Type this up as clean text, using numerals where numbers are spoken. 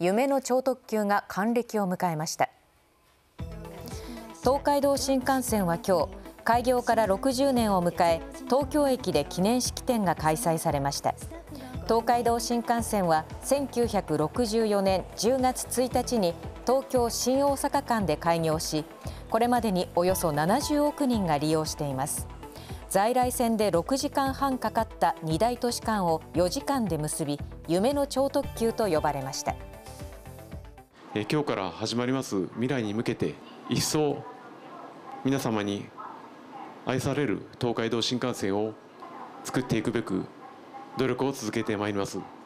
夢の超特急が還暦を迎えました。東海道新幹線は今日、開業から60年を迎え、東京駅で記念式典が開催されました。東海道新幹線は1964年10月1日に東京新大阪間で開業し、これまでにおよそ70億人が利用しています。在来線で6時間半かかった2大都市間を4時間で結び、夢の超特急と呼ばれました。 今日から始まります未来に向けて、一層皆様に愛される東海道新幹線を作っていくべく努力を続けてまいります。